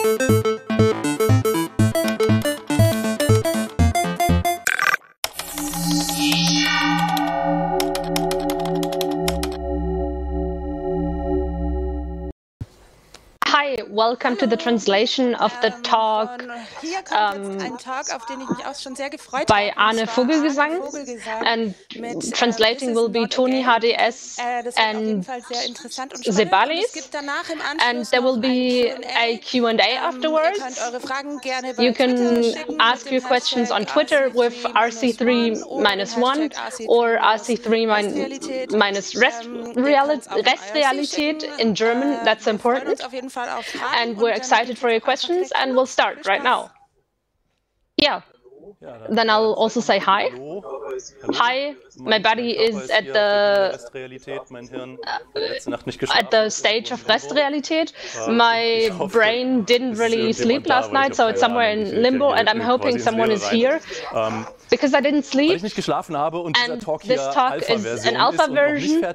Hi, welcome to the translation of the talk by Arne Vogelgesang, and translating will be Toni HDS and Sebalis, and there will be a Q&A afterwards. You can ask your questions on Twitter with RC3-1 or RC3-Restrealität in German. That's important. And we're excited for your questions, and we'll start right now. Yeah. Then I'll also say hi. Hi, my body is at the stage of Restrealität. My brain didn't really sleep last night, so it's somewhere in limbo, and I'm hoping someone is here. Because I didn't sleep, and this talk is an alpha version,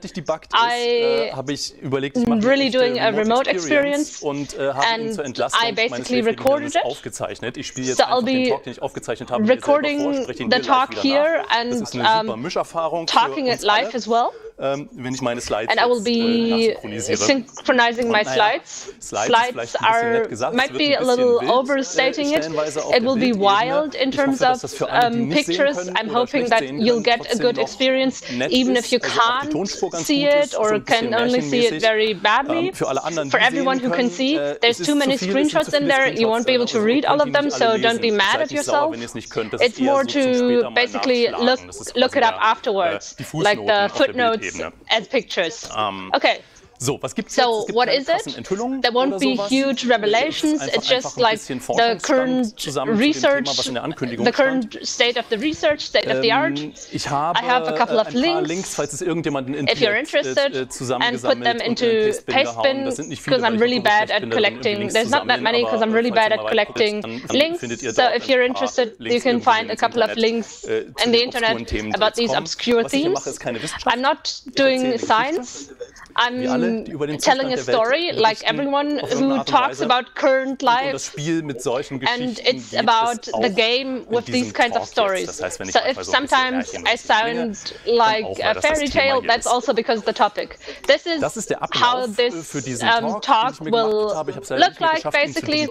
I'm really doing a remote experience, and I basically recorded it. So I'll be recording the talk here and talking it live as well. And I will be synchronizing my slides. Slides might be a little overstating it. It will be wild in terms of pictures. I'm hoping that you'll get a good experience, even if you can't see it or can only see it very badly. For everyone who can see, there's too many screenshots in there. You won't be able to read all of them, so don't be mad at yourself. It's more to basically look it up afterwards, like the footnotes as pictures. Okay. So what is it? There won't be huge revelations. It's just like the current research, the current state of the research, state of the art. I have a couple of links if you're interested, and put them into Pastebin, because I'm really bad at collecting. There's not that many because I'm really bad at collecting links. So if you're interested, you can find a couple of links in the internet about these obscure themes. I'm not doing science. I'm telling a story like everyone who talks about current life, and it's about the game with these kinds of stories. So if sometimes I sound like a fairy tale, that's also because of the topic. This is how this talk will look like, basically.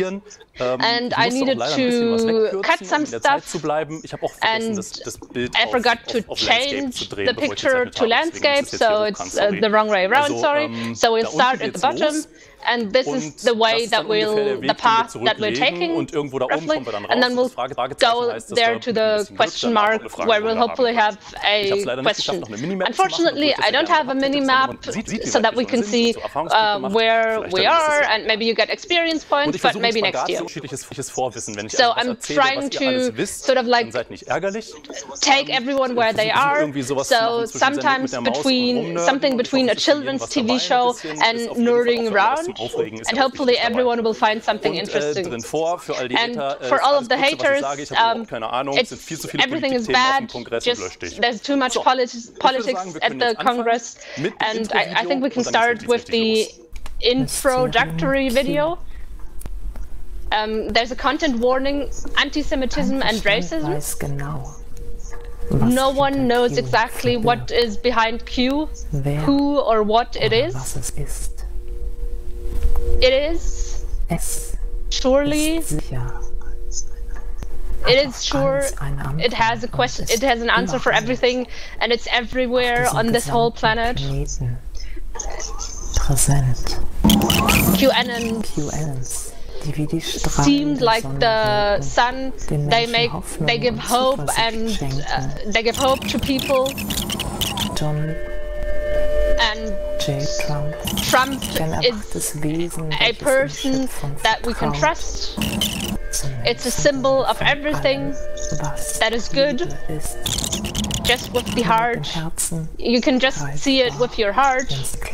And I needed to cut some stuff, and I forgot to change the picture to landscape, so it's the wrong way around, sorry. So we'll start at the bottom, and this is the way that the path that we're taking, roughly, and then we'll go there to the question mark, where we'll hopefully have a question. Unfortunately, I don't have a mini-map so that we can see where we are, and maybe you get experience points, but maybe next year. So I'm trying to sort of like take everyone where they are. So sometimes something between a children's TV show and nerding around, and hopefully everyone will find something interesting. And for all of the haters, everything is bad, just there's too much politics at the Congress, and I think we can start with the introductory video. There's a content warning: anti-Semitism and racism. No one knows exactly what is behind Q, who or what it is. It is surely. It is sure. It has a question. It has an answer for everything, and it's everywhere on this whole planet. QAnons seemed like the sun. They give hope, and they give hope to people. And Trump is a person that we can trust. It's a symbol of everything that is good, just with the heart. You can just see it with your heart.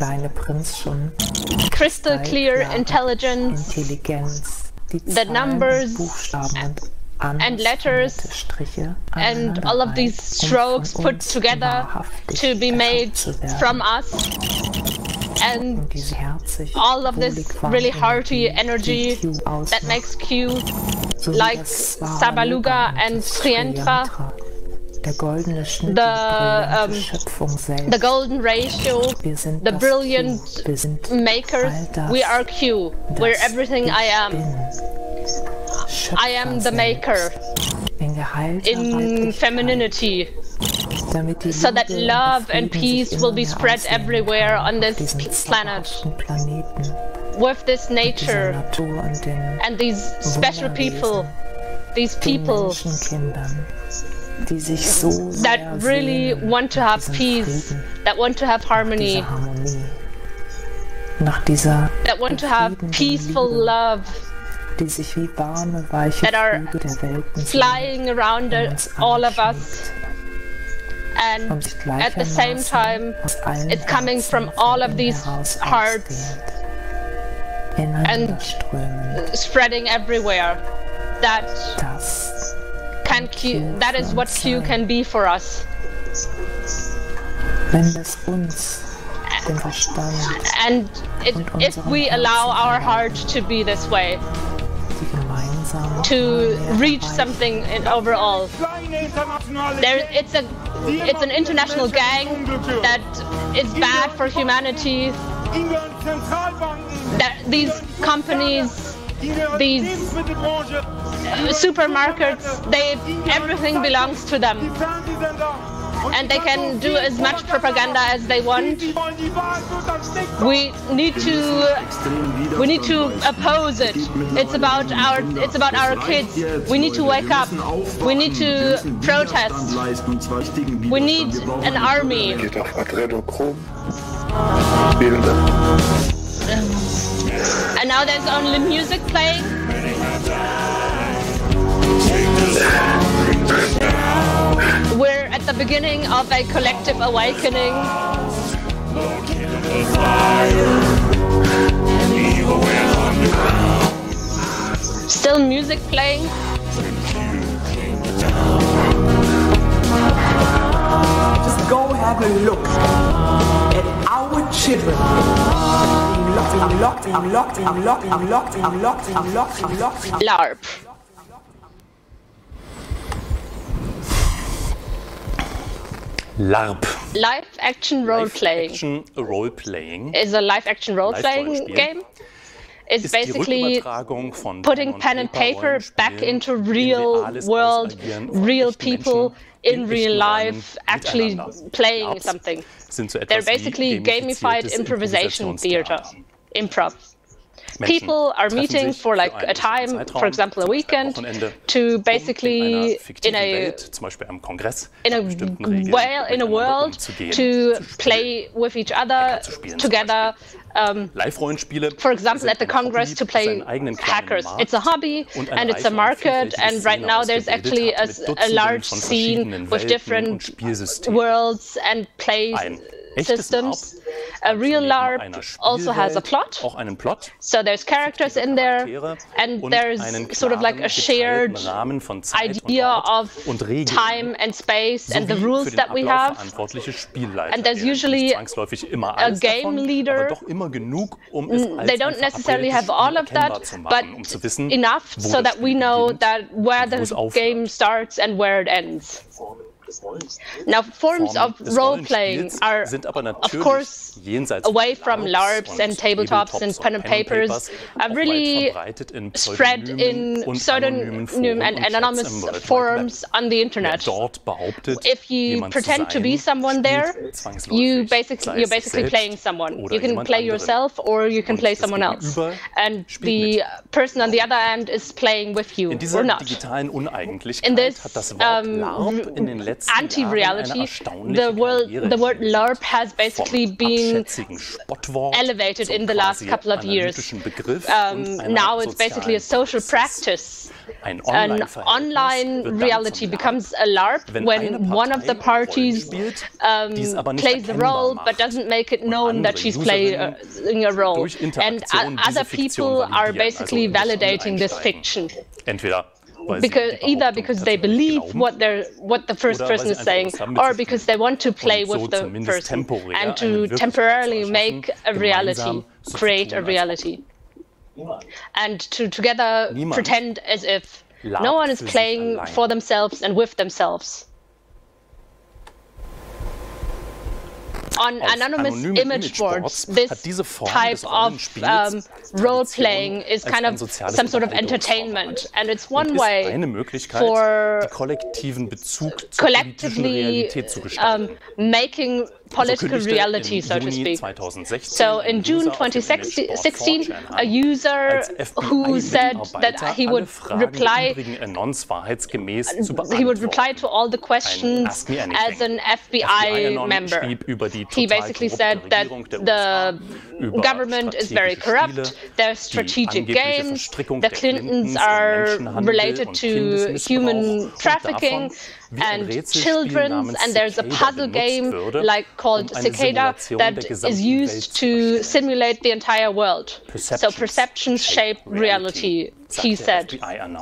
Crystal clear intelligence, the numbers and letters, and all of these strokes put together to be made from us. and all of this really hearty energy that makes Q, like Sabaluga and Trientra, the golden ratio, the brilliant makers. We are Q. We're everything I am. I am the maker in femininity, so that love and peace will be spread everywhere on this planet. With this nature and these special people, these people that really want to have peace, that want to have harmony, that want to have peaceful love, that are flying around all of us, and at the same time it's coming from all of these hearts and spreading everywhere. That is what Q can be for us. And if we allow our heart to be this way, to reach something overall, it's an international gang that is bad for humanity. That these companies, these supermarkets, everything belongs to them, and they can do as much propaganda as they want. We need to oppose it. It's about our kids. We need to wake up. We need to protest. We need an army. And now there's only music playing. We're at the beginning of a collective awakening. Still music playing. Just go have a look at our children locked. LARP. LARP. Live action role playing. Is a live action role playing game. It's basically putting pen and paper back into real world, real people in real life actually playing something. They're basically gamified improvisation theater, improv. People are meeting for like a time, for example a weekend, to basically in a world to play with each other together. For example, at the Congress to play hackers. It's a hobby and it's a market, and right now there's actually a large scene with different worlds and play systems. A real LARP also has a plot. So there's characters in there, and there's sort of like a shared idea of time and space and the rules that we have. And there's usually a game leader. They don't necessarily have all of that, but enough so that we know that where the game starts and where it ends. Now, forms of role-playing are, of course, away from LARPs and tabletops and pen and papers, are really spread in pseudonym and anonymous forums on the internet. If you pretend to be someone there, you're basically playing someone. You can play yourself or you can play someone else. And the person on the other end is playing with you or not. In this anti-reality, the word LARP has basically been elevated in the last couple of years. Now it's basically a social practice. An online reality becomes a LARP when one of the parties plays the role but doesn't make it known that she's playing a role. And other people are basically validating this fiction. either because they believe what the first person is saying, or because they want to play with the person and to temporarily make a reality, create a reality, and to together pretend as if no one is playing for themselves and with themselves. On anonymous image boards, this type of role-playing is kind of some sort of entertainment, and it's one way for collectively making political reality, so to speak. So in June 2016, a user who said that he would reply to all the questions as an FBI member. He basically said that the government is very corrupt, there's strategic games, the Clintons are related to human trafficking and children's, and there's a puzzle game called Cicada that is used to simulate the entire world. So perceptions shape reality, he said.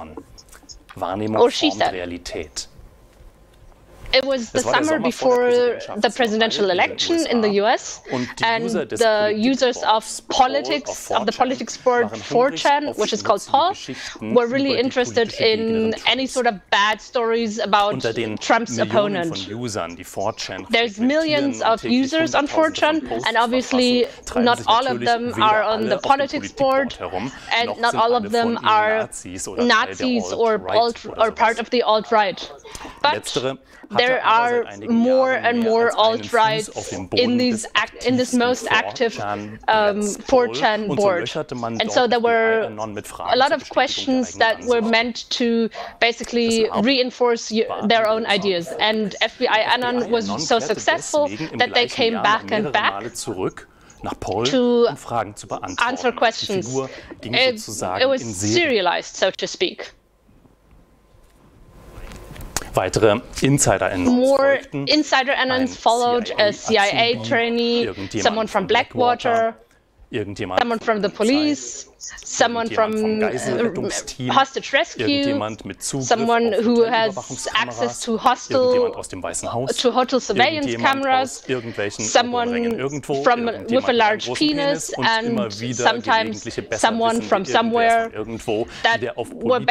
Or she said. It was the summer before the presidential election in the US, and the users of the politics board 4chan, which is called Paul, were really interested in any sort of bad stories about Trump's opponent. There's millions of users on 4chan, and obviously not all of them are on the politics board, and not all of them are Nazis or part of the alt-right. But there are more and more alt-right in this most active 4chan board. And so there were a lot of questions that were meant to basically reinforce their own ideas. And FBI Anon was so successful that they came back and back to answer questions. It was serialized, so to speak. Weitere More Insider-Anons followed, a CIA trainee, someone from Blackwater, someone from the police, someone from hostage rescue, someone who has access to hotel surveillance cameras, someone with a large penis, and sometimes someone from somewhere that were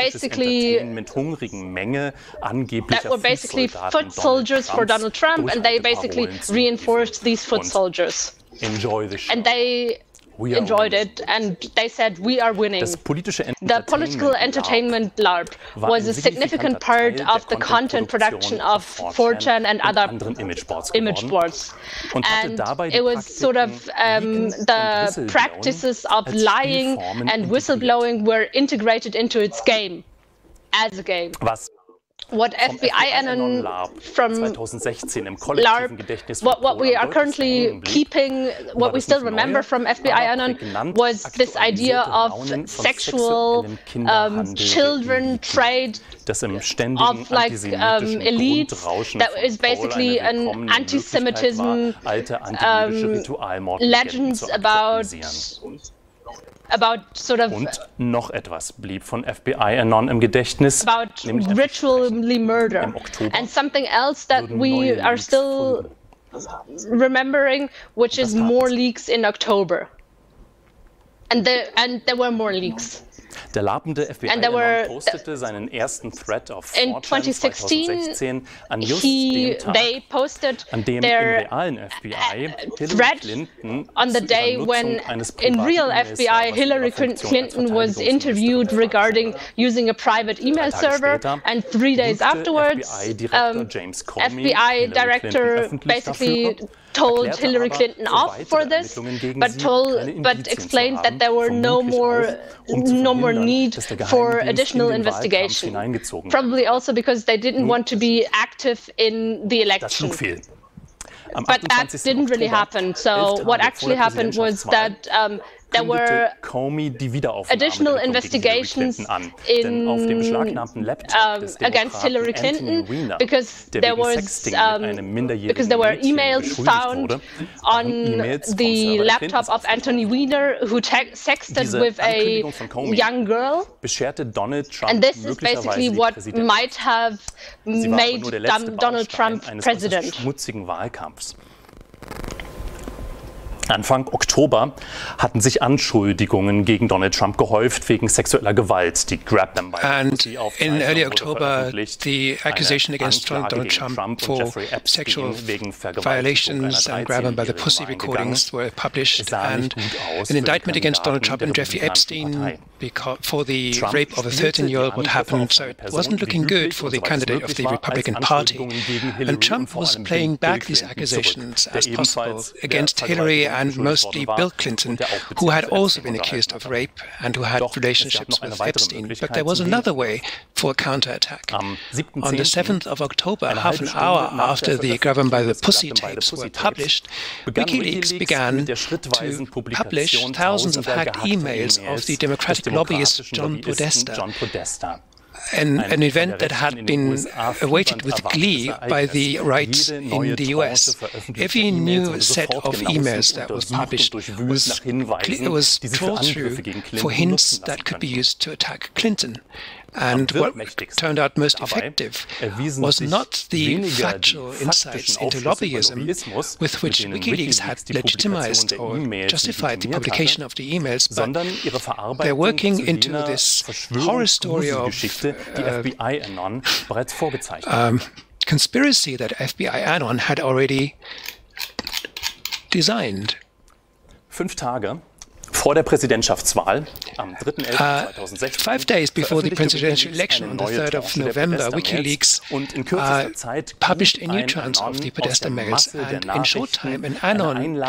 basically foot soldiers for Donald Trump, and they basically reinforced these foot soldiers. And they enjoyed it, and they said, we are winning. The political entertainment LARP was a significant part of the content production of 4chan and other image boards. And it was sort of the practices of lying and whistleblowing were integrated into its game, as a game. What FBI Anon from LARP, what we are currently keeping, what we still remember from FBI Anon was this idea of sexual children trade of elite that is basically an anti-Semitism legends about sort of noch etwas blieb von FBI Anon im Gedächtnis, about ritually murder, and something else that we are still remembering, which is more leaks in October, and there were more leaks. Der labende FBI-Anon postete seinen ersten Thread auf 2016 an just dem Tag, an dem im realen FBI Hillary Clinton on the day when in real FBI Hillary Clinton was interviewed regarding using a private email server, and 3 days afterwards FBI director basically told Hillary Clinton off for this, but explained that there were no more need for additional investigation. Probably also because they didn't want to be active in the election. But that didn't really happen. So what actually happened was that there were additional investigations against Hillary Clinton because there were emails found on the laptop of Anthony Weiner, who sexted with a young girl. And this is basically what might have made Donald Trump president. Anfang Oktober hatten sich Anschuldigungen gegen Donald Trump gehäuft wegen sexueller Gewalt. Die Grab Them by the Pussy Aufzeichnung in early October, the accusation against Donald Trump for sexual violations and Grab Them by the Pussy recordings were published, and an indictment against Donald Trump and Jeffrey Epstein for the rape of a 13-year-old would happen. So it wasn't looking good for the candidate of the Republican Party. And Trump was playing back these accusations as possible against Hillary and mostly Bill Clinton, who had also been accused of rape and who had relationships with Epstein. But there was another way for a counterattack. On the 7th of October, half an hour after the Grab Them by the Pussy tapes were published, WikiLeaks began to publish thousands of hacked emails of the Democratic lobbyist John Podesta. An event that had been awaited with glee by the right in the US. Every new set of emails that was published was trawled through for hints that could be used to attack Clinton. And what turned out most effective was not the factual insights into lobbyism with which WikiLeaks had legitimized or justified the publication of the emails, but they're working into this horror story of conspiracy that FBI Anon had already designed. 5 Tage vor der Präsidentschaftswahl am 3.11.2016 5 days before the presidential election on the 3rd of November, WikiLeaks published a new tranche of the Podesta mails, and in short time an Anon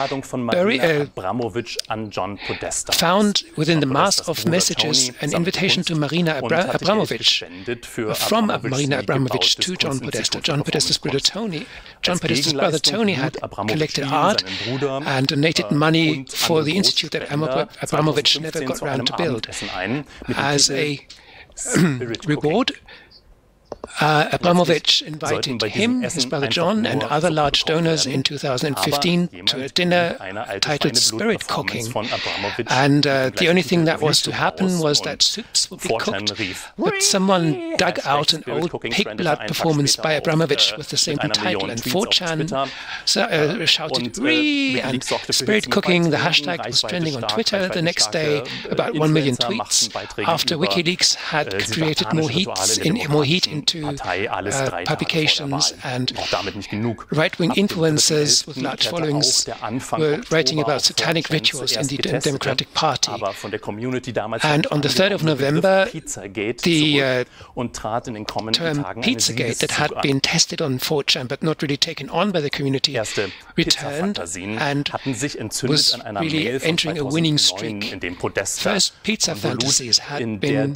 found within the mass of messages an invitation to Marina Abramovich, from Marina Abramovich to John Podesta. John Podesta's brother Tony had collected art and donated money for the institute that Abramovich never got round to build. As a reward, Abramovich invited him, his brother John, and other large donors in 2015 to a dinner titled Spirit Cooking. And the only thing that was to happen was that soups would be cooked, but someone dug out an old pig blood performance by Abramovich with the same title, and 4chan shouted "Ree!" and Spirit Cooking, the hashtag, was trending on Twitter the next day, about 1 million tweets, after WikiLeaks had created more heat into publications, and right-wing influencers with large followings were writing about satanic rituals in the Democratic Party. And on the 3rd of November, the term Pizzagate, that had been tested on 4chan but not really taken on by the community, returned and was really entering a winning streak. First pizza fantasies had been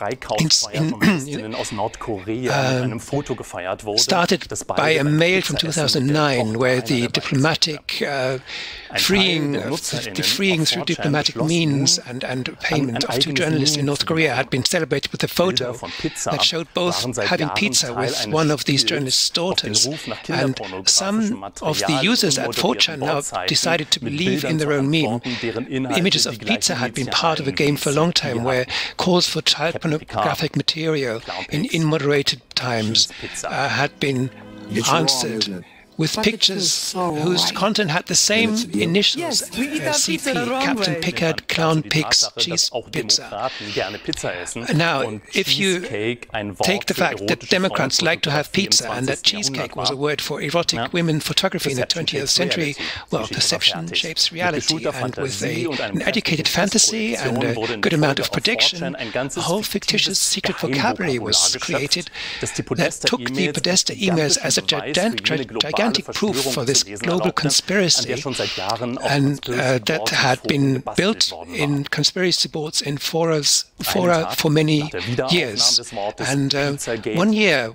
started by a mail from 2009, where the diplomatic freeing through diplomatic means and payment of 2 journalists in North Korea had been celebrated with a photo that showed both having pizza with one of these journalists' daughters. And some of the users at 4chan now decided to believe in their own meme. Images of pizza had been part of a game for a long time, where calls for child pornographic material in moderated times had been answered with pictures whose content had the same initials, CP, Captain Picard, Clown Pix, Cheese Pizza. Now, if you take the fact that Democrats like to have pizza and that cheesecake was a word for erotic women photography in the 20th century, well, perception shapes reality, and with an educated fantasy and a good amount of prediction, a whole fictitious secret vocabulary was created that took the Podesta emails as a gigantic proof for this global conspiracy, and that had been built in conspiracy boards in fora for many years. And 1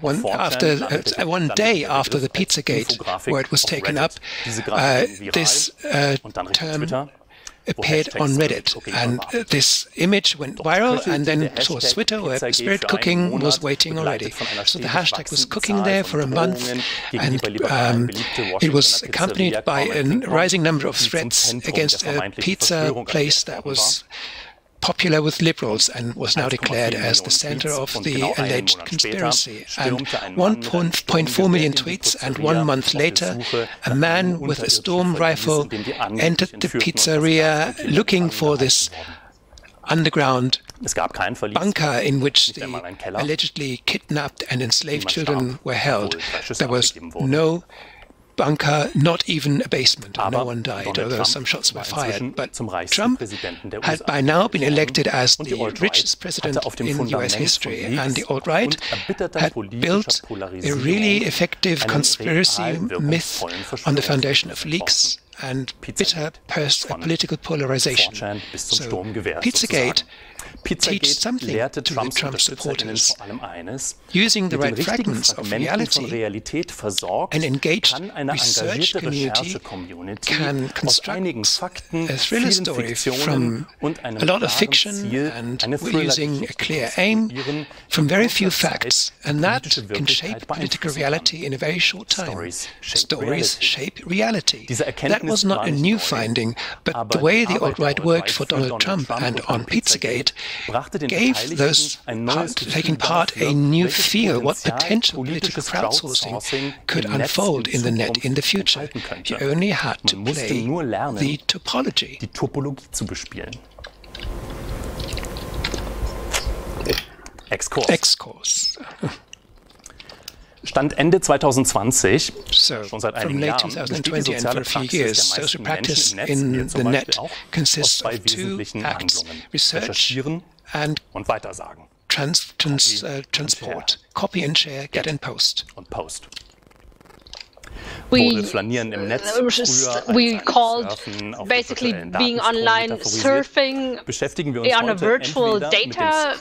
day after the Pizzagate word was taken up, this term appeared on Reddit, and this image went viral, and then it was Twitter, where Spirit Cooking was waiting already. So the hashtag was cooking there for a month, and it was accompanied by a rising number of threats against a pizza place that was popular with liberals and was now declared as the center of the alleged conspiracy. And 1.4 million tweets, and 1 month later, a man with a storm rifle entered the pizzeria looking for this underground bunker in which the allegedly kidnapped and enslaved children were held. There was no bunker, not even a basement. No one died, although some shots were fired. But Trump had by now been elected as the richest president in US history, and the alt-right had built a really effective conspiracy myth on the foundation of leaks and bitter political polarization. So Pizzagate teach something to the Trump supporters. Using the right fragments of reality, an engaged research community can construct a thriller story from a lot of fiction, and we're using a clear aim from very few facts, and that can shape political reality in a very short time. Stories shape reality. That was not a new finding, but the way the alt-right worked for Donald Trump and on Pizzagate gave those taking part a new feel what potential political crowdsourcing could unfold in the net in the future. You only had to play the topology. Exkurs. Stand Ende 2020, schon seit einigen Jahren, besteht die soziale Praxis der meisten Menschen im Netz, zum Beispiel auch aus 2 wesentlichen Handlungen: Recherchieren und Weitersagen. Transport. Copy and share, get and post. Und Post. We called basically being online surfing on a virtual data.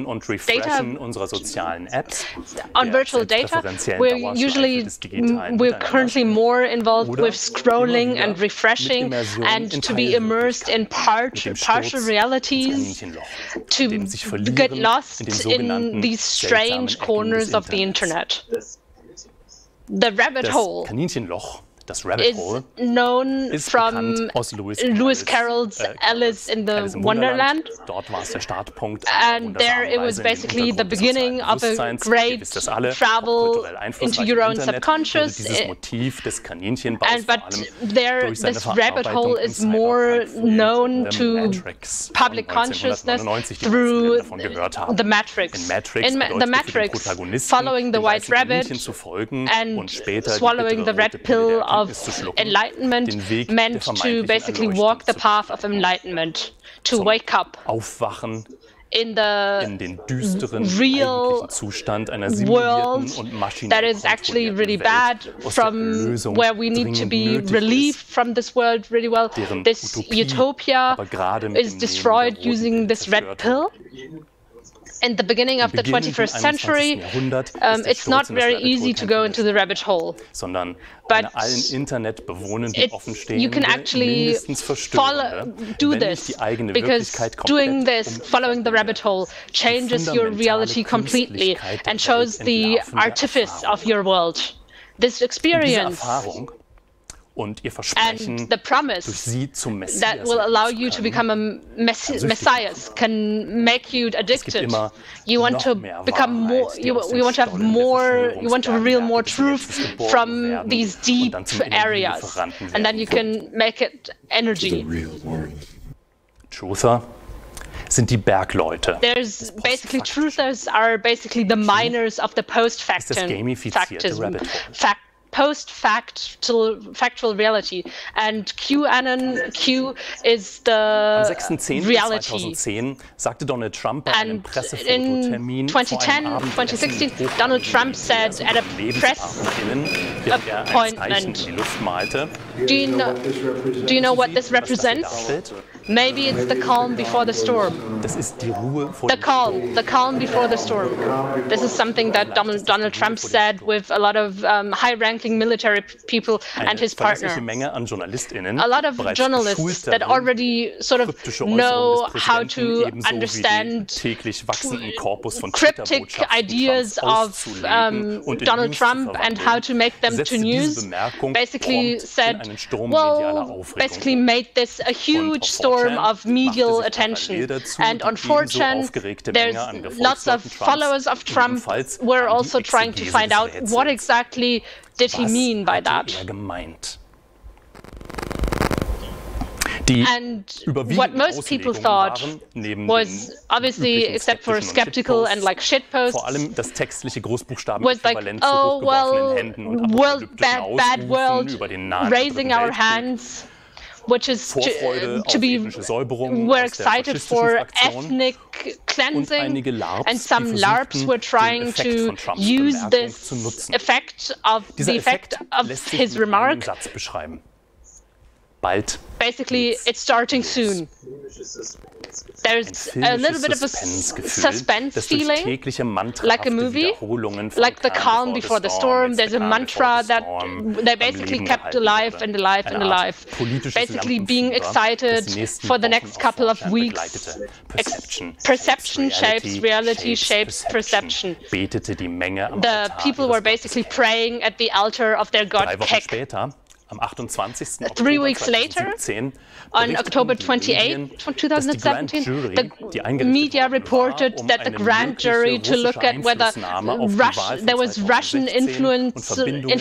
On virtual data, we're currently more involved with scrolling and refreshing, and to be immersed in partial realities, to get lost in these strange corners of the internet. The rabbit hole is known from Lewis Carroll's Alice in the Wonderland, and there it was basically the beginning of a great travel into your own subconscious, but there this rabbit hole is more known to public consciousness through the Matrix. In the Matrix, following the white rabbit and swallowing the red pill of enlightenment meant to basically walk the path of enlightenment, to wake up in the real world that is actually really bad, from where we need to be relieved from this world really well. This utopia is destroyed using this red pill. In the beginning of the 21st century, it's not very easy to go into the rabbit hole. But you can actually do this, because doing this, following the rabbit hole, changes your reality completely and shows the artifice of your world. This experience and the promise that will allow you to become a messiah can make you addicted. You want to become more, you want to have more, you want to reveal more truth from these deep areas, and then you can make it energy. Truther sind die Bergleute. There's basically truthers are basically the miners of the post-factism. Post-factual reality, and QAnon, Q is the reality. Sagte Donald Trump bei einem in 2016, Donald Trump said at a press appointment Do you know what this represents? Maybe it's the calm before the storm. The calm before the storm. This is something that Donald Trump said with a lot of high-ranking military people and his partner. A lot of journalists that already sort of know how to understand cryptic ideas of Donald Trump and how to make them to news, basically said, well, basically made this a huge storm of medial attention. And on 4chan, there's lots of followers of Trump who are also trying to find out what exactly did he mean by that. And what most people thought was, obviously, except for skeptical and like shitposts, was like, oh, well, bad world, raising our hands, which is to be, we're excited for ethnic cleansing, and some LARPs were trying to use this effect of his remark. Basically, it's starting soon. There's a little bit of a suspense feeling, like a movie, like the calm before the storm. There's a mantra that they basically kept alive and alive and alive, basically being excited for the next couple of weeks. Perception shapes reality, shapes perception. The people were basically praying at the altar of their god Kek. 3 weeks later, on October 28, 2017, the media reported that the grand jury to look at whether there was Russian influence,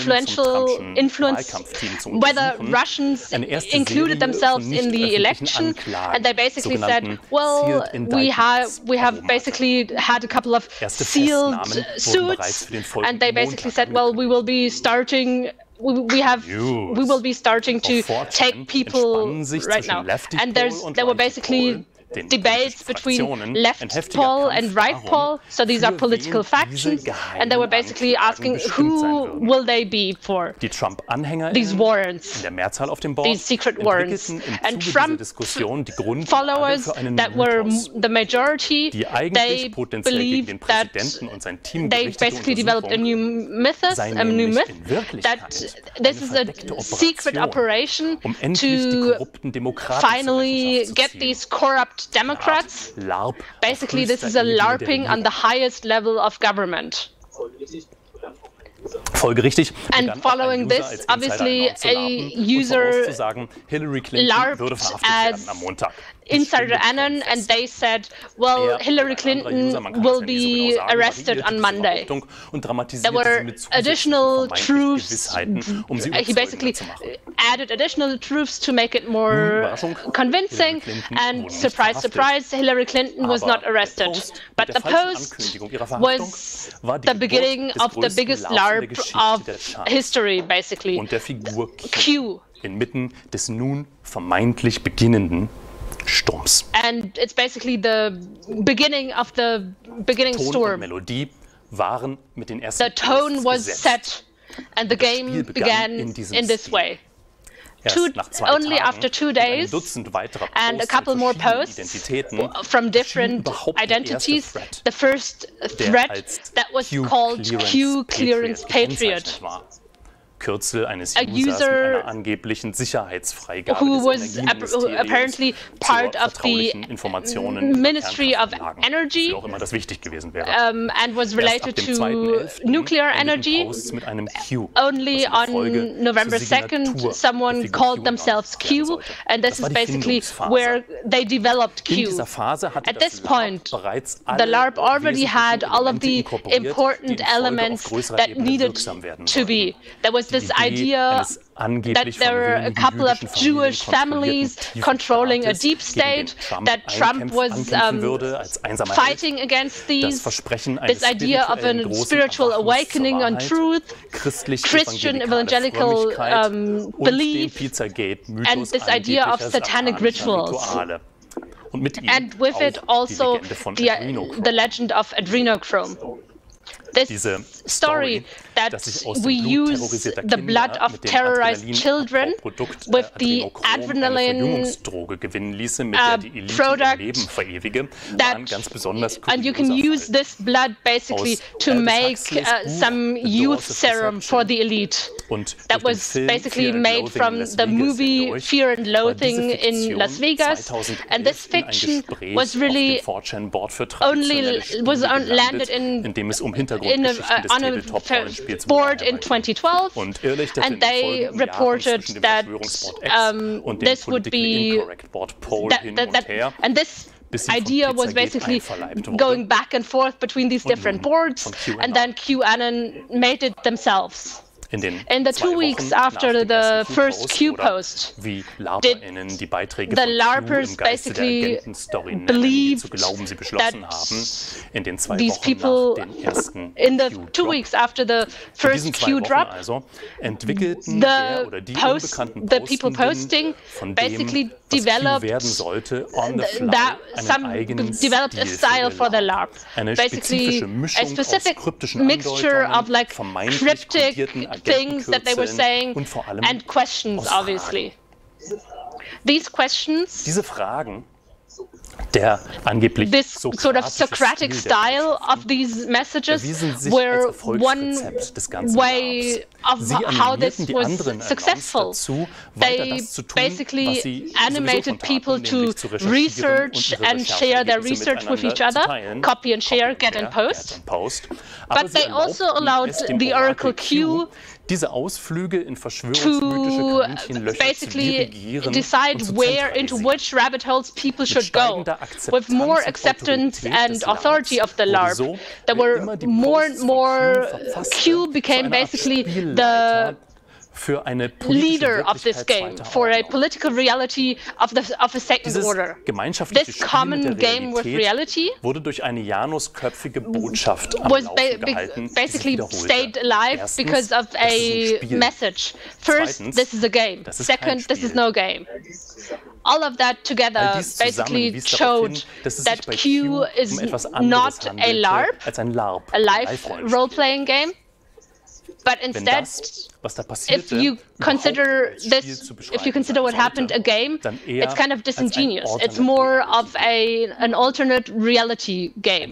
whether Russians included themselves in the election, and they basically said, well, we have basically had a couple of sealed suits, and they basically said, well, we will be starting. We will be starting to take people right now, and there were basically debates between left pole and right pole. So these are political factions, and they were basically asking who will they be for these warrants, these secret warrants. And Trump followers that were the majority, they believed that they basically developed a new myth that this is a secret operation to finally get these corrupt Democrats. Basically, this is a LARPing on the highest level of government. And following this, obviously, a user LARPed as Insider Anon, and they said, well, Hillary Clinton will be arrested on Monday. There were additional truths. He basically added additional truths to make it more convincing, and surprise, surprise, Hillary Clinton was not arrested. But the post was the beginning of the biggest LARP of history, basically. Q. Inmitten des nun vermeintlich beginnenden Sturms. And it's basically the beginning of the beginning storm. The tone was set, and the game began in this way. Only after 2 days and a couple more posts from different identities, the first threat that was called Q Clearance Patriot. A user who was apparently part of the Ministry of Energy and was related to nuclear energy. Only on November 2nd, someone called themselves Q, and this is basically where they developed Q. At this point, the LARP already had all of the important elements that needed to be. There was this idea that there were a couple of Jewish families controlling a deep state, that Trump was fighting against these, this idea of a spiritual awakening on truth, Christian evangelical belief, and this idea of satanic rituals. And with it also the legend of adrenochrome. this story that we use the blood of terrorized children with the adrenaline product that, and you can use this blood basically to make some youth serum for the elite. That was basically made from the movie Fear and Loathing in Las Vegas, and this fiction was really landed on a board in 2012, and they reported that this would be and this idea was basically going back and forth between these different boards, and then QAnon made it themselves. In the 2 weeks after the first Q post, did the LARPers basically believe that these people, in the 2 weeks after the first Q drop, the people posting basically developed a style for the LARP, basically a specific mixture of like cryptic things that they were saying and questions, obviously. These questions, this sort of Socratic style of these messages were one way of how this was successful. They basically animated people to research and share their research with each other, copy and share, get and post. But they also allowed the Oracle Q to basically decide into which rabbit holes people should go. With more acceptance and authority of the LARP, there were more and more. Q became basically the leader of this game for a political reality of a second order. This common game with reality was basically stayed alive because of a message. First, this is a game. Second, this is no game. All of that together basically showed that Q is not a LARP, a live role-playing game, but instead, if you consider what happened a game, it's kind of disingenuous. It's more of an alternate reality game.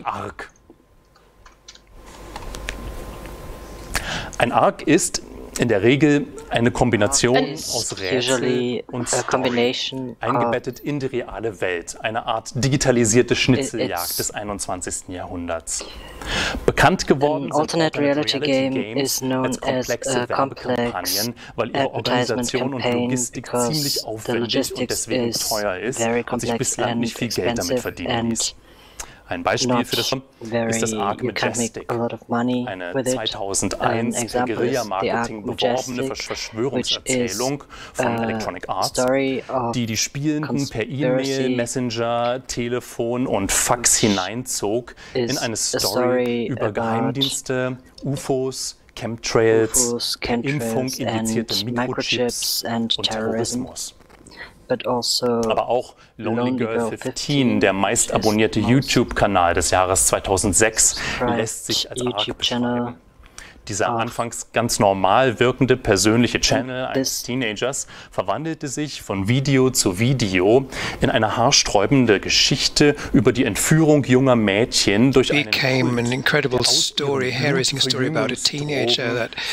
Ein Arc ist in der Regel eine Kombination aus Rätsel und Story, eingebettet in die reale Welt. Eine Art digitalisierte Schnitzeljagd des 21. Jahrhunderts. Bekannt geworden sind Alternate Reality Game als komplexe Werbekampagnen, weil ihre Organisation und Logistik ziemlich aufwendig und deswegen teuer ist und sich bislang nicht viel Geld damit verdienen ließ. Ein Beispiel für das ist das Arc Majestic, eine 2001 per Guerilla-Marketing beworbene Verschwörungserzählung von Electronic Arts, die Spielenden per E-Mail, Messenger, Telefon und Fax hineinzog in eine Story über Geheimdienste, UFOs, Chemtrails, Impfung-indizierte Mikrochips und Terrorismus. Aber auch Lonely Girl 15, der meist abonnierte YouTube-Kanal des Jahres 2006, lässt sich als Arc beschreiben. Dieser anfangs ganz normal wirkende persönliche Channel eines Teenagers verwandelte sich von Video zu Video in eine haarsträubende Geschichte über die Entführung junger Mädchen durch einen became an incredible story, hair-raising story about a teenager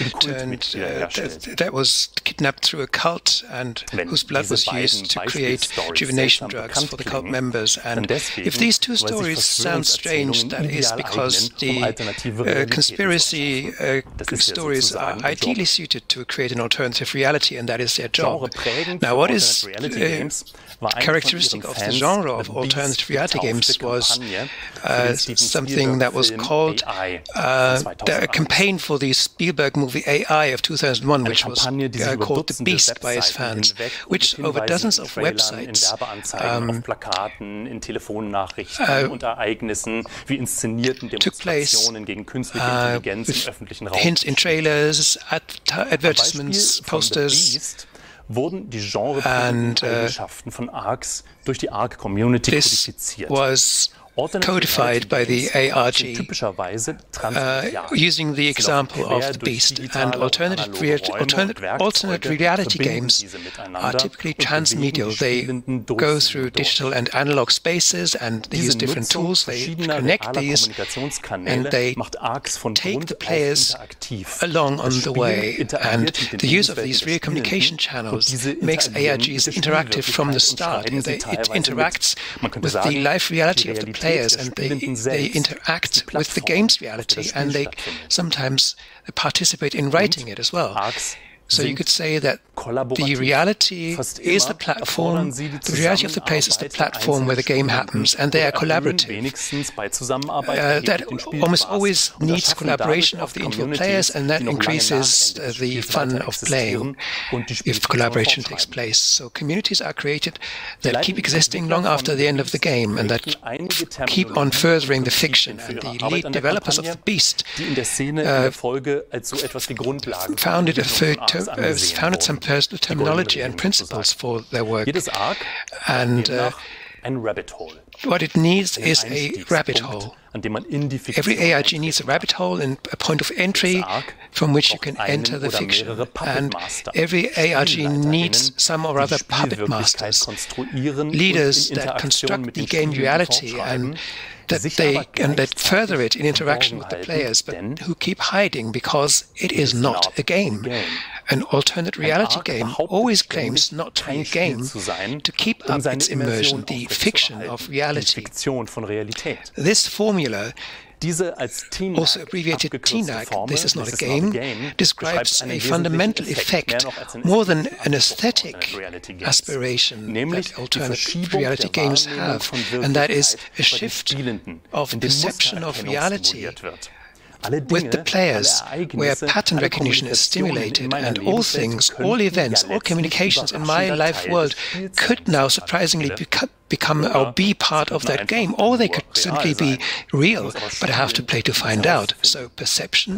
that was kidnapped through a cult and whose blood was used to create rejuvenation drugs for the cult members. And if these two stories sound strange, that is because the conspiracy stories are ideally suited to create an alternative reality, and that is their job. Now, what is characteristic of the genre of alternative reality games was something that was called the campaign for the Spielberg movie AI of 2001, which was called The Beast by his fans, which over dozens of websites took place with hints in trailers, advertisements, posters. Wurden die Genreeigenschaften von Arcs durch die Arc-Community kodifiziert. codified by the ARG using the example of the Beast. And alternate reality games are typically transmedial. They go through digital and analog spaces, and they use different tools. They connect these, and they take the players along on the way. And the use of these real communication channels makes ARGs interactive from the start. It interacts with the life reality of the players, and they interact with the game's reality, and they sometimes participate in writing it as well. So you could say that the reality is the platform, the reality of the place is the platform where the game happens, and they are collaborative. That almost always needs collaboration of the individual players, and that increases the fun of playing if collaboration takes place. So communities are created that keep existing long after the end of the game, and that keep on furthering the fiction. And the lead developers of the Beast founded some personal terminology and principles for their work. And what it needs is a rabbit hole. Every ARG needs a rabbit hole and a point of entry from which you can enter the fiction. And every ARG needs some or other puppet masters, leaders that construct the game reality and that further it in interaction with the players, but who keep hiding because it is not a game. An alternate reality game always claims not to be a game to keep up its immersion, the fiction of reality. This formula, also abbreviated TNAC, this is not a game, describes a fundamental effect more than an aesthetic aspiration that alternate reality games have, and that is a shift of perception of reality with the players, where pattern recognition is stimulated, and all things, all events, all communications in my life world could now surprisingly become or be part of that game, or they could simply be real, but I have to play to find out. So perception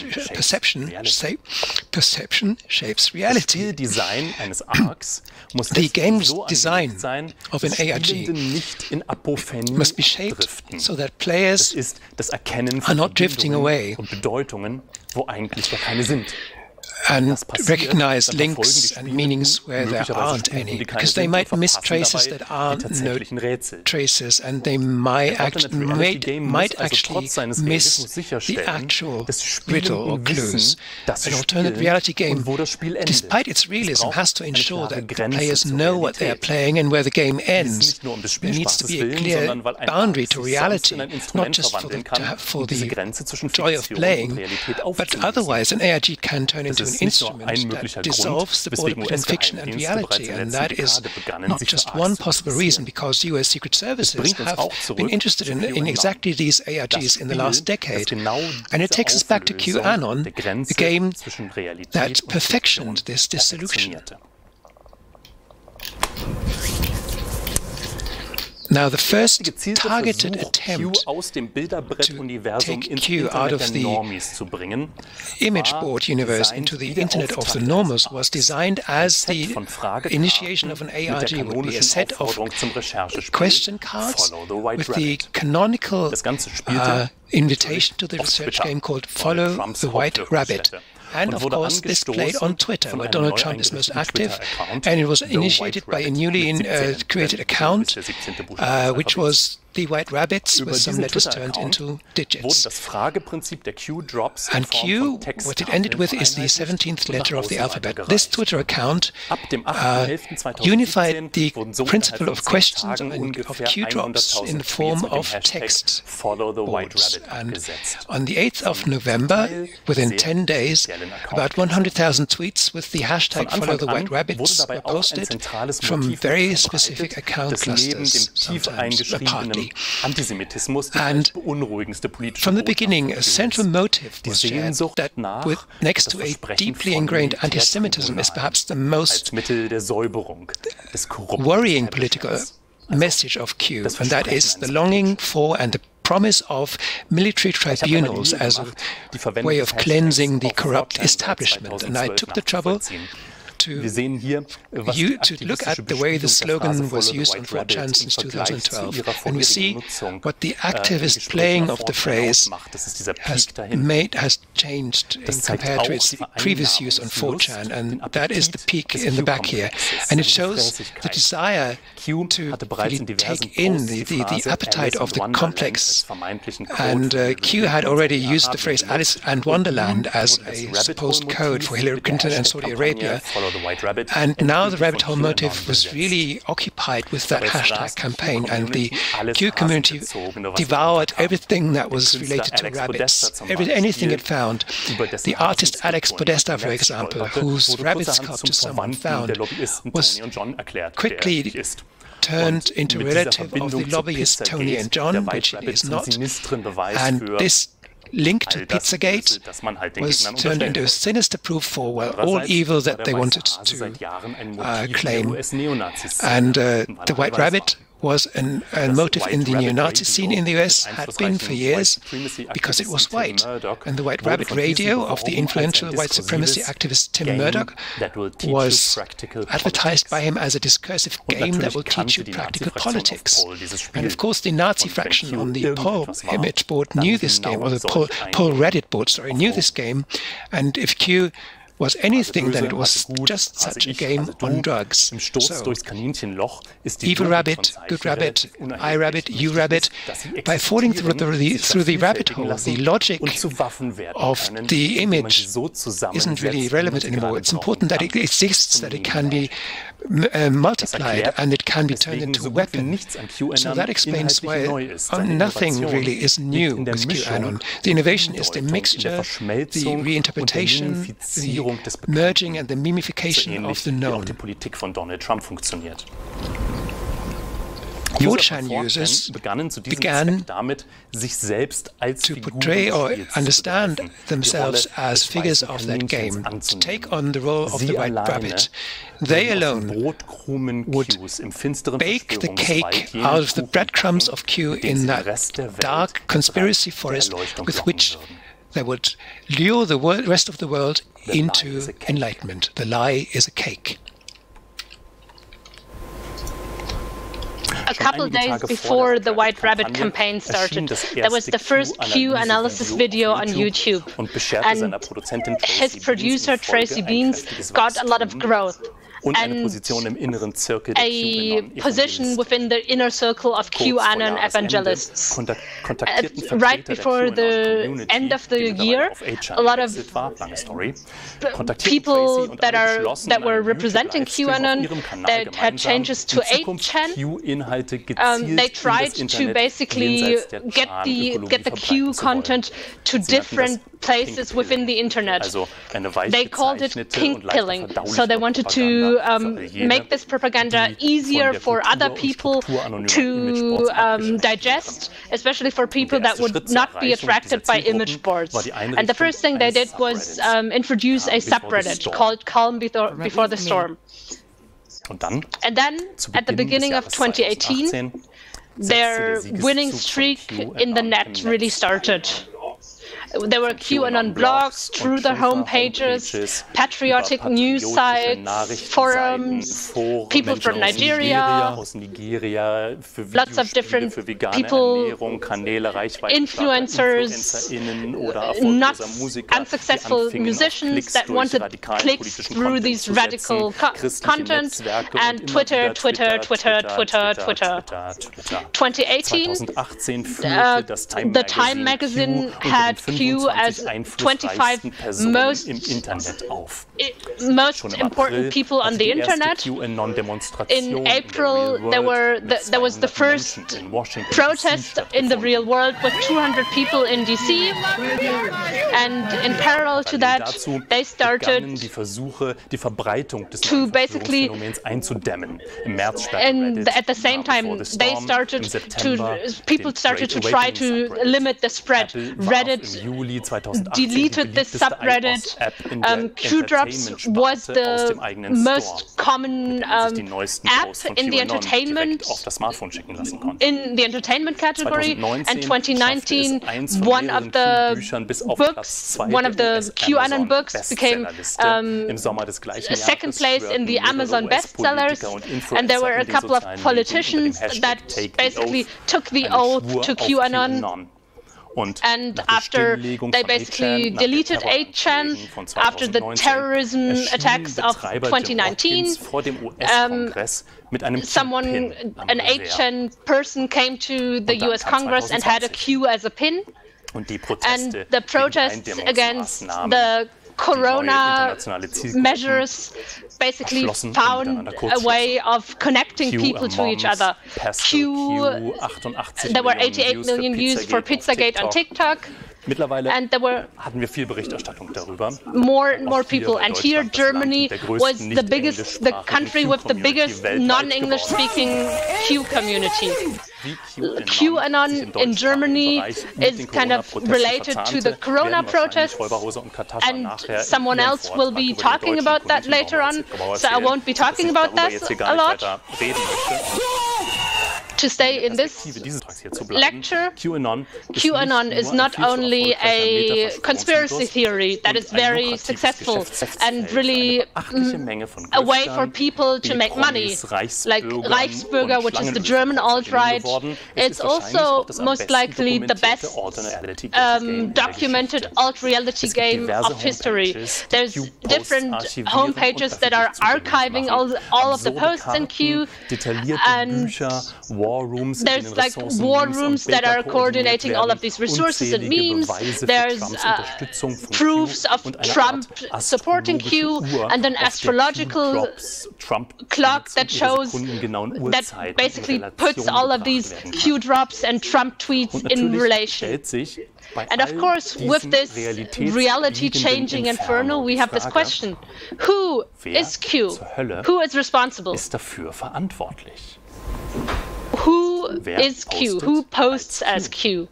shapes reality. The game's design of an ARG must be shaped so that players are not drifting away and recognize links and meanings where there aren't any, because they might miss traces that aren't no traces, and they might actually miss the actual riddle or clues. An alternate reality game, despite its realism, has to ensure that players know what they are playing and where the game ends. There needs to be a clear boundary to reality, not just for the joy of playing, but otherwise an ARG can turn into an instrument that dissolves the border between fiction and reality, and that is not just one possible reason, because US Secret Services have been interested in exactly these ARGs in the last decade, and it takes us back to QAnon, the game that perfectioned this dissolution. Now, the first targeted attempt to take Q out of the image board universe into the Internet of the Normals was designed as the initiation of an ARG would be a set of question cards with the canonical invitation to the research game called Follow the White Rabbit. And of course, this played on Twitter, where Donald Trump is most active, and it was initiated by a newly created account, which was the White Rabbits with some letters turned into digits. And Q, what it ended with, is the 17th letter of the alphabet. This Twitter account unified the principle of questions and of Q drops in the form of text boards. And on the 8th of November, within 10 days, about 100,000 tweets with the hashtag Follow the White Rabbits were posted from very specific account clusters, sometimes partly. And from the beginning, a central motive was shared that next to a deeply ingrained anti-Semitism is perhaps the most worrying political message of Q, and that is the longing for and the promise of military tribunals as a way of cleansing the corrupt establishment. And I took the trouble to look at the way the slogan was used on 4chan since 2012, and we see what the activist playing of the phrase has changed compared to its previous use on 4chan, and that is the peak in the back here. And it shows the desire to really take in the appetite of the complex. And Q had already used the phrase Alice and Wonderland as a supposed code for Hillary Clinton and Saudi Arabia. And now the rabbit hole motive was really occupied with that hashtag campaign, and the Q community devoured everything that was related to rabbits, anything it found. The artist Alex Podesta, for example, whose rabbit sculpture someone found, was quickly turned into a relative of the lobbyist Tony and John, which he is not. And this link to Pizzagate was turned into a sinister proof for all evil that they wanted to claim. And the White Rabbit was a motive in the neo-Nazi scene in the US, had been for years, because it was white. And the White Rabbit radio of the influential white supremacy activist Tim Murdoch was advertised by him as a discursive game that will teach you practical politics. And of course the Nazi fraction on the Poll image board knew this game, or the Poll Reddit board, sorry, knew this game. And if Q was anything, then it was just such a game on drugs. So, evil rabbit, good rabbit, I rabbit, you rabbit, by falling through the rabbit hole, the logic of the image isn't really relevant anymore. It's important that it exists, that it can be multiplied, and it can be turned into a weapon. So that explains why nothing really is new with QAnon. The innovation is the mixture, the reinterpretation, the merging and the mimification of the known. 4chan users began to portray or understand themselves as figures of that game, to take on the role of the White Rabbit. They alone would bake the cake out of the breadcrumbs of Q in that dark conspiracy forest with which they would lure the rest of the world into enlightenment. The lie is a cake. A couple of days before the White Rabbit campaign started, there was the first Q analysis video on YouTube, and his producer, Tracy Beans, got a lot of growth and a position within the inner circle of QAnon evangelists. Right before the end of the year, a lot of people that were representing QAnon that had changes to 8chan, they tried to basically get the Q content to different places within the internet. They called it kink killing, so they wanted to make this propaganda easier for other people to digest, especially for people that would not be attracted by image boards. And the first thing they did was introduce a subreddit called Calm Before the Storm. And then, at the beginning of 2018, their winning streak in the net really started. There were QAnon blogs, through their homepages, patriotic news sites, forums, people from Nigeria, lots of different people, influencers, not unsuccessful musicians that wanted clicks through these radical content, and Twitter. 2018, the Time magazine had Q as 25 most important people on the internet. In April, there was the first protest in the real world with 200 people in DC, and in parallel to that, they started to basically, and at the same time, people started to try to limit the spread. Reddit deleted this subreddit. Q-Drops was the most common app in the entertainment category, and 2019 one of the QAnon books became second place in the Amazon bestsellers, and there were a couple of politicians that basically took the oath to QAnon. And after they basically deleted 8chan, after the terrorism attacks of 2019, an 8chan person came to the US Congress and had a Q as a pin. And the protests against the Corona measures basically found a way of connecting people to each other. There were 88 million views for Pizzagate on TikTok. And there were more and more people. And here Germany was the country with the biggest non-English speaking Q community. QAnon in Germany is kind of related to the Corona protests, and someone else will be talking about that later on, so I won't be talking about that a lot. To stay in this lecture, QAnon is not only a conspiracy theory that is very successful and really a way for people to make money, like Reichsbürger, which is the German alt-right. It's also most likely the best documented alt-reality game of history. There's different homepages that are archiving all of the posts in Q, and there's like war rooms that are coordinating all of these resources and memes. There's proofs of Trump supporting Q, and an astrological clock that shows, that basically puts all of these Q drops and Trump tweets in relation. And of course, with this reality-changing inferno, we have this question: who is Q? Who is responsible? Who is Q? Who posts as Q?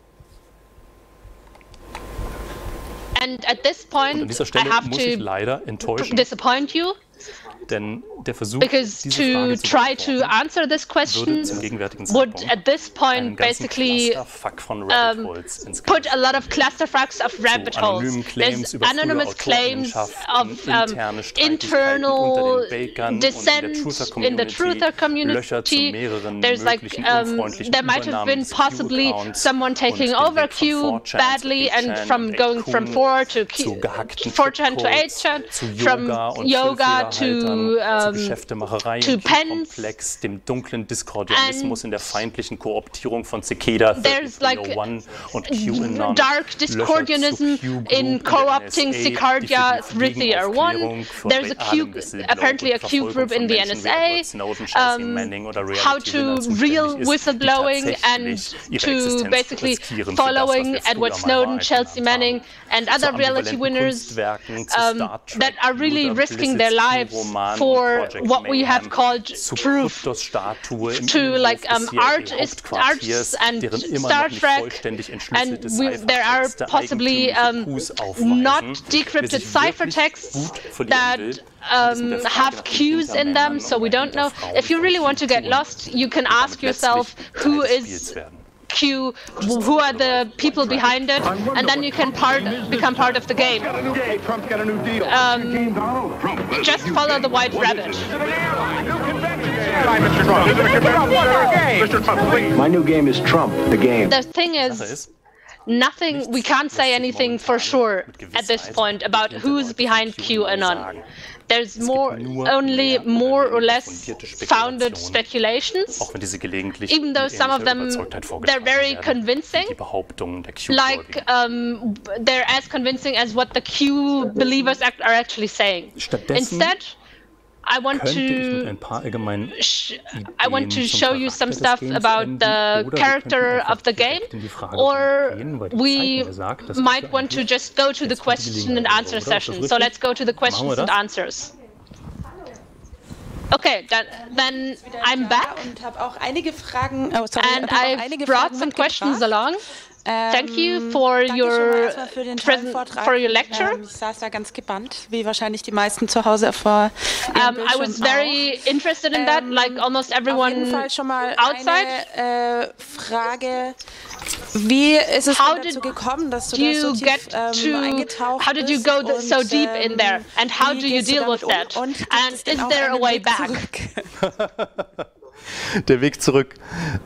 And at this point, I have to disappoint you, because to try to answer this question would at this point basically put a lot of clusterfucks of rabbit holes. There's anonymous claims of internal dissent in the truther community. There's like, there might have been possibly someone taking over Q badly, and from going from 4chan to 8chan, from yoga to Pens, dem dunklen Diskordianismus in der feindlichen Kooptierung von Cicada, there's like dark discordianism in co-opting Cicardia 301. There's apparently a Q group in the NSA, how to real whistleblowing and to basically following Edward Snowden, Chelsea Manning, and other reality winners that are really risking their lives for what we have called truth, to like arts and Star Trek, and there are possibly not decrypted ciphertexts that have Qs in them, so we don't know. If you really want to get lost, you can ask yourself who is Q, who are the people behind it, and then you can become part of the game. Just follow the white rabbit. My new game is Trump, the game. The thing is, we can't say anything for sure at this point about who's behind QAnon. There's only more or less founded speculations, even though some of them, they're very convincing, like they're as convincing as what the Q believers are actually saying. Instead, I want to show you some stuff about the character of the game, or we might want to just go to the question and answer session. So let's go to the questions and answers. Okay, then I'm back, and I've brought some questions along. Thank you for your lecture. Ich saß da ganz gebannt, wie wahrscheinlich die meisten zu Hause vor. I was very interested in that, like almost everyone auf jeden Fall schon mal outside. Eine Frage. Wie ist es dazu gekommen, dass du da so tief eingetaucht bist? How did you go so deep in there? And how do you deal with that? And is there a way back? Der Weg zurück.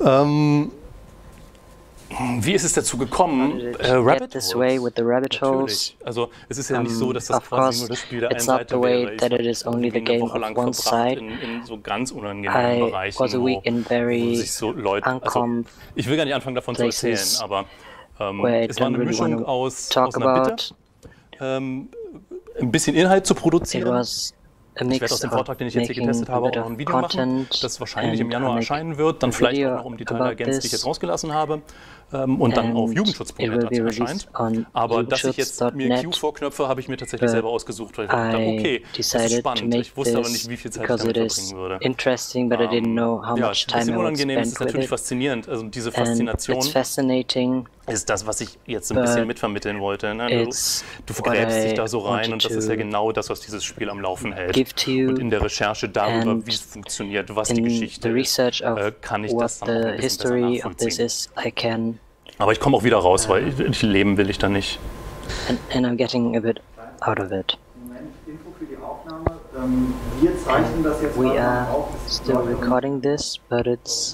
Wie ist es dazu gekommen? Rabbit Holes. Natürlich. Also es ist ja nicht so, dass das quasi nur das Spiel der einen Seite wäre. Ich habe eine Woche lang verbracht in so ganz unangenehmen Bereichen, wo sich so Leute... Also, ich will gar nicht anfangen davon zu erzählen, aber es war eine Mischung aus einer Bitte, ein bisschen Inhalt zu produzieren. Ich werde aus dem Vortrag, den ich jetzt hier getestet habe, auch noch ein Video machen, das wahrscheinlich im Januar erscheinen wird, dann vielleicht auch noch um die Teile ergänzt, die ich jetzt rausgelassen habe, und dann auf Jugendschutzprojekt dazu erscheint. Aber dass ich jetzt mir Q vorknöpfe, habe ich mir tatsächlich selber ausgesucht, weil ich dachte, okay, das ist spannend. Ich wusste aber nicht, wie viel Zeit ich damit verbringen würde. Ja, es ist ein bisschen unangenehm, es ist natürlich faszinierend. Also diese Faszination ist das, was ich jetzt ein bisschen mitvermitteln wollte. Ne? Du vergräbst dich da so rein und das ist ja genau das, was dieses Spiel am Laufen hält. Und in der Recherche darüber, wie es funktioniert, was die Geschichte ist, kann ich das dann auch ein bisschen besser nachvollziehen. Aber ich komme auch wieder raus, weil leben will ich da nicht. And I'm getting a bit out of it. Info für die Aufnahme. Wir zeichnen das jetzt We are still recording this, but it's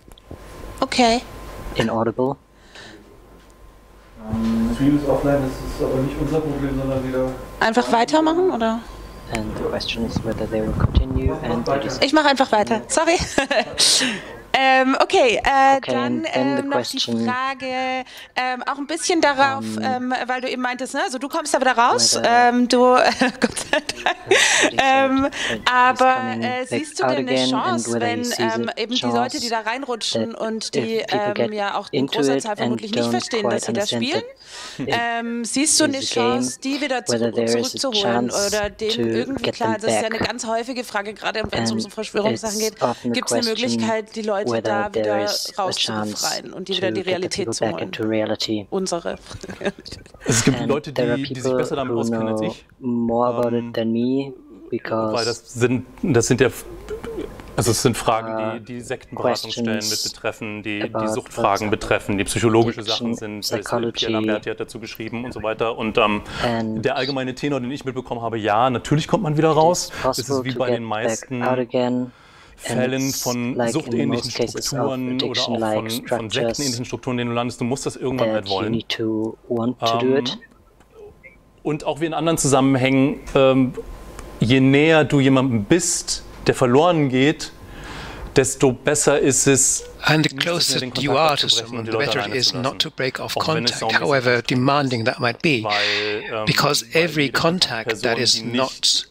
inaudible. Stream ist offline, das ist aber nicht unser Problem, sondern wieder... Einfach weitermachen, oder? And the question is whether they will continue and ich mache einfach weiter. Sorry. Okay, dann noch die Frage, auch ein bisschen darauf, weil du eben meintest, ne? Also du kommst da wieder raus, Gott sei Dank, aber siehst du denn eine Chance, wenn eben die Leute, die da reinrutschen und die ja auch in großer Zahl vermutlich nicht verstehen, dass sie da spielen, siehst du eine Chance, die wieder zurückzuholen oder denen irgendwie klar, das ist ja eine ganz häufige Frage, gerade wenn es um so Verschwörungssachen geht, gibt es eine Möglichkeit, die Leute da wieder rauszubefreien und die wieder die Realität zu holen. Unsere. Es gibt Leute, die sich besser damit auskennen als ich. Weil das sind ja, also es sind Fragen, die Sektenberatungsstellen mit betreffen, die Suchtfragen betreffen, die psychologische Sachen sind. Pierre Lambert hat dazu geschrieben und so weiter. Und der allgemeine Tenor, den ich mitbekommen habe, ja, natürlich kommt man wieder raus. Es ist wie bei den meisten Fällen von suchtähnlichen Strukturen oder auch von sektenähnlichen Strukturen, in denen du landest. Du musst das irgendwann halt wollen. Und auch wie in anderen Zusammenhängen, je näher du jemandem bist, der verloren geht, desto besser ist es, and the closer you are to someone, the better it is not to break off contact, however demanding that might be. Because every contact that is not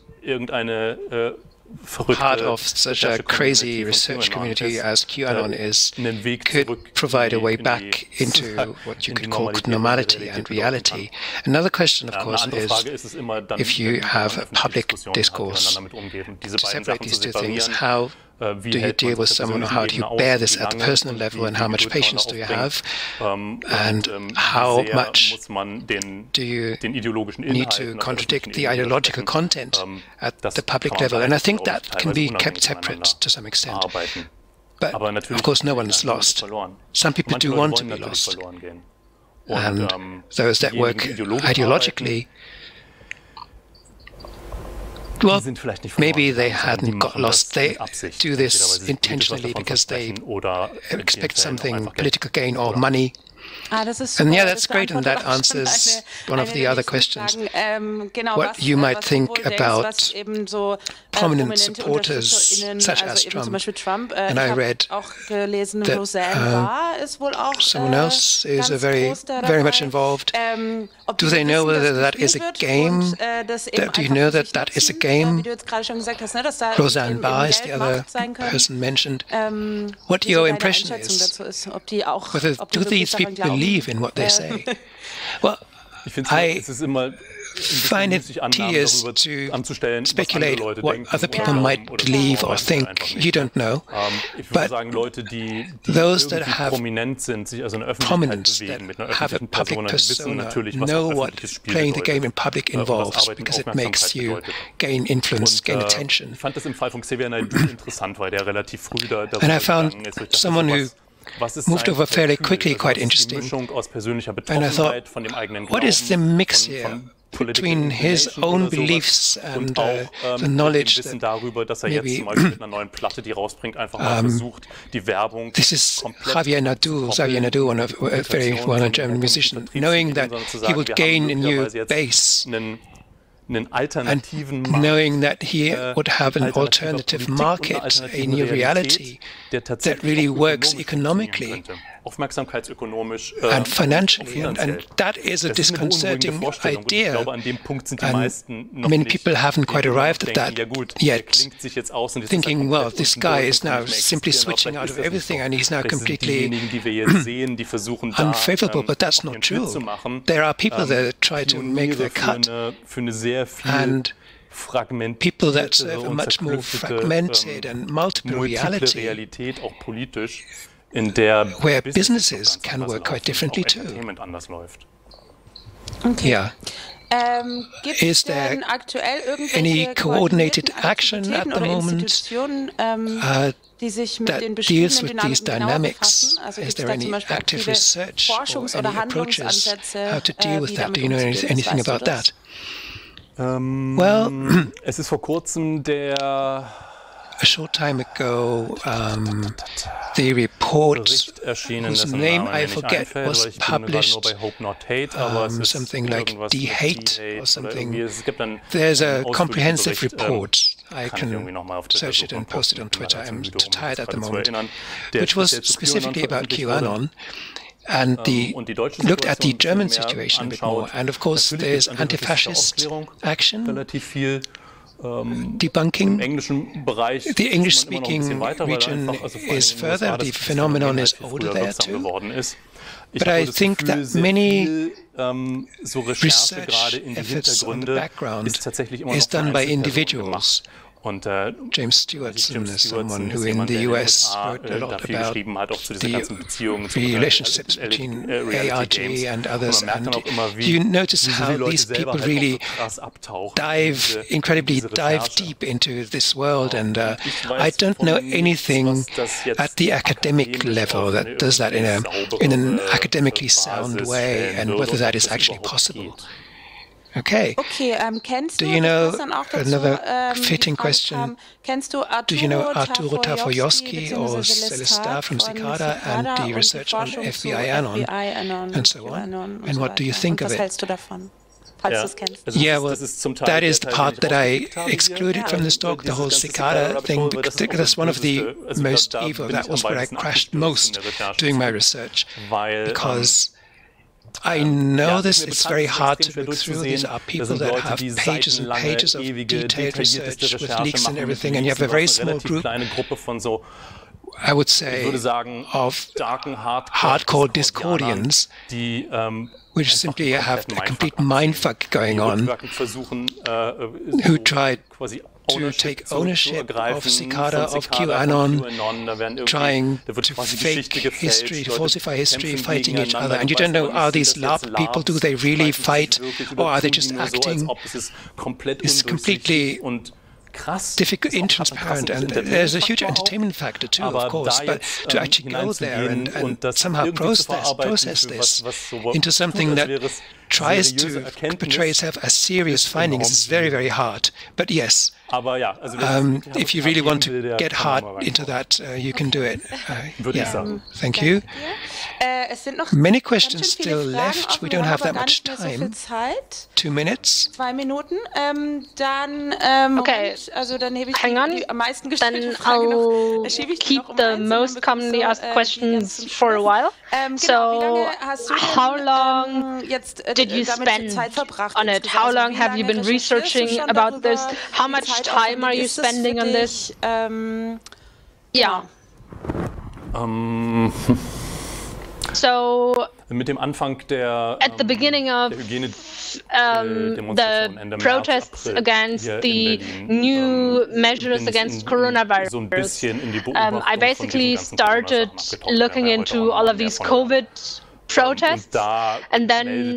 part of such a crazy research community as QAnon is could provide a way back into what you could call normality and reality. Another question, of course, is if you have a public discourse, to separate these two things, how do you deal with someone, or how do you bear this at the personal level, and how much patience do you have, and how much do you need to contradict the ideological content at the public level? And I think that can be kept separate to some extent. But of course no one is lost. Some people do want to be lost. And those that work ideologically, well, maybe they hadn't got lost. They do this intentionally because they expect something, political gain or money. And yeah, that's great, and that answers one of the other questions. What you might think about prominent supporters such as Trump. And I read that someone else is very much involved. Do they know whether that is a game? Do you know that that is a game? Roseanne Barr is the other person mentioned. What your impression is? Whether do these people believe in what they say? Well, es ist immer find it tedious to speculate what other people might believe or think. You don't know. But those that have prominence, that have a public persona, know what playing the game in public involves, because it makes you gain influence, gain attention. And I found someone who moved over fairly quickly quite interesting. And I thought, what is the mix here between his own beliefs and the knowledge that maybe this is Xavier Naidu, one of a very well-known German musician, knowing that he would gain a new base, and knowing that he would have an alternative market, a new reality that really works economically and financially, and that is a disconcerting idea, and many people haven't quite arrived at that yet, thinking, well, this guy is now simply switching out of everything and he's now completely unfavorable, but that's not true. There are people that try to make their cut, and people that serve a much more fragmented and multiple reality, where businesses can work quite differently too. Okay. Yeah. Is there any coordinated action at the moment that deals with these dynamics? Is there any active research or any approaches how to deal with that? Do you know anything about that? Well, es ist vor kurzem der a short time ago, the report, whose name I forget, was published, something like Die Hate or something. There's a comprehensive report. I can search it and post it on Twitter. I'm too tired at the moment, which was specifically about QAnon. And looked at the German situation a bit more. And of course, there's anti-fascist action, debunking. The English-speaking region is further. The phenomenon is older there too. But I think that many research efforts on the background is done by individuals. James Stewartson is someone who in the US wrote a lot about the relationships between ARG and others, and you notice how these people really incredibly dive deep into this world, and I don't know anything at the academic level that does that in an academically sound way, and whether that is actually possible. Okay. Do you know another fitting question? Do you know Arturo Tafoyovsky or Celesta from Cicada and the research on FBI Anon and so on? And what do you think of it? Yeah, well, that is the part that I excluded from this talk, the whole Cicada thing, because that's one of the most evil. That was where I crashed most doing my research, because I know this, it's very hard to look through. These are people that have pages and pages of detailed research with leaks and everything, and you have a very small group, I would say, of hardcore Discordians, which simply have a complete mindfuck going on, who tried to take ownership of Cicada, of QAnon, trying to fake history, to falsify history, fighting each other. And you don't know, are these LARP people, do they really fight, or are they just acting? It's completely difficult, intransparent, and there's a huge entertainment factor too, of course, but to actually go there and somehow process this into something that tries to portray itself as serious findings is very, very hard. But yes, if you really want to get hard into that, you can do it. Yeah. Thank you. Many questions still left. We don't have that much time. 2 minutes. Okay, hang on. Then I'll keep the most commonly asked questions for a while. So, how long did you spend on it? How long have you been researching about this? How much time are you spending on this? Yeah. So, mit dem Anfang der at the beginning of the protests against the new measures against coronavirus, I basically started looking into all of these COVID protests, and then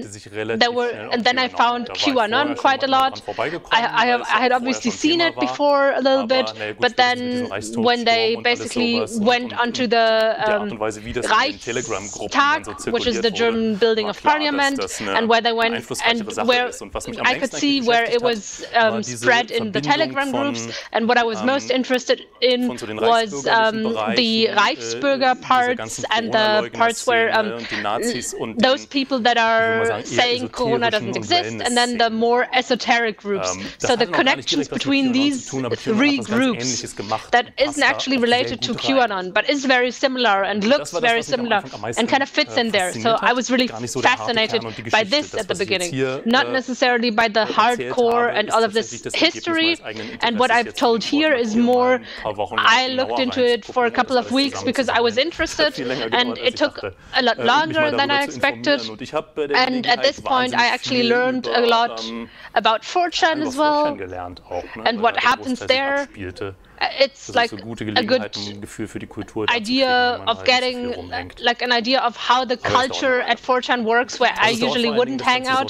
I found QAnon quite a lot. I had obviously seen it before a little bit, but then when they basically went onto the Reichstag, which is the German building of parliament, and where they went and where I could see where it was spread in the Telegram groups, and what I was most interested in was the Reichsbürger parts and the parts where those people that are saying Corona doesn't exist, and then the more esoteric groups. So the connections between these three groups that isn't actually related to QAnon, but is very similar and looks very similar and kind of fits in there. So I was really fascinated by this at the beginning, not necessarily by the hardcore and all of this history. And what I've told here is more, I looked into it for a couple of weeks because I was interested, and it took a lot longer than I expected, and at this point I actually learned a lot about 4chan as well, and what happens there. It's like a good idea of getting like an idea of how the culture at 4chan works, where I usually wouldn't hang out.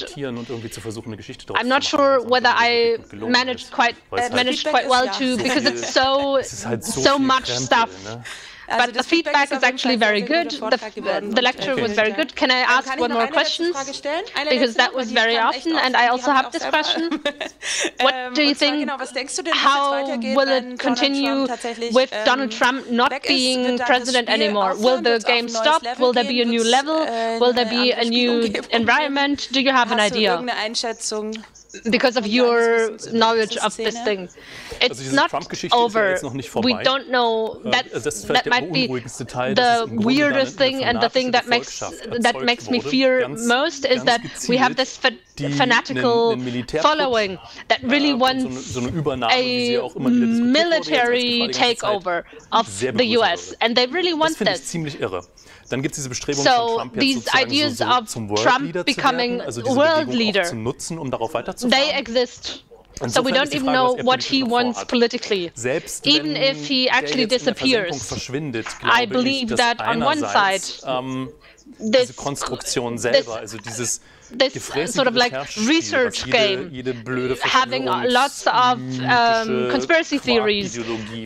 I'm not sure whether I managed quite well to, because it's so much stuff. But the feedback is actually very good. The lecture was very good. Can I ask one more question? Because that was very often, and I also have this question. What do you think, how will it continue with Donald Trump not being president anymore? Will the game stop? Will there be a new level? Will there be a new environment? Do you have an idea? Because of your knowledge of this thing. It's not over. We don't know. That might be the weirdest thing, and the thing that makes me fear most is that we have this fanatical following that really wants a military takeover of the US, and they really want this. Dann gibt es diese Bestrebung von Trump, jetzt these ideas of Trump becoming world leader, nutzen, daarauf they exist. So we don't even know what he wants politically. Even if he actually disappears, I believe that on one side, this sort of like research game, having lots of conspiracy theories,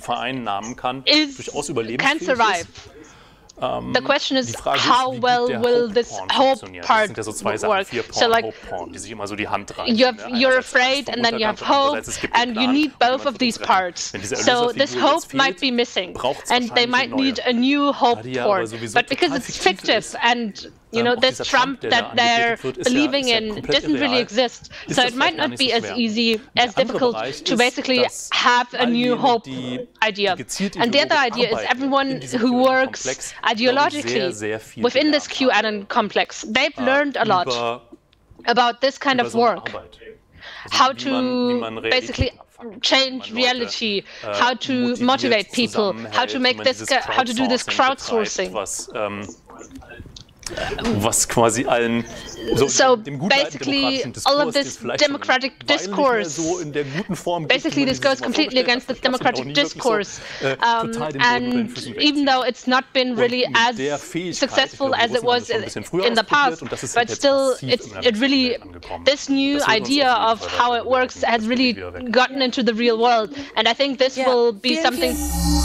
can survive. The question is, how well will this hope part work? So like, you're afraid, and then you have hope, and you need both of these parts. So this hope might be missing, and they might need a new hope port. But because it's fictive, and you know, this Trump that they're believing in doesn't really exist, so it might not be as easy, as difficult to basically have a new hope idea. And the other idea is everyone who works ideologically within this QAnon complex, they've learned a lot about this kind of work, how to basically change reality, how to motivate people, how to make this, how to do this crowdsourcing. Was quasi allen so basically all of this democratic discourse, basically this goes completely against this democratic discourse, and even though it's not been really as successful as it was in the past, but still it really, this new idea of how it works has really gotten into the real world, and I think this will be something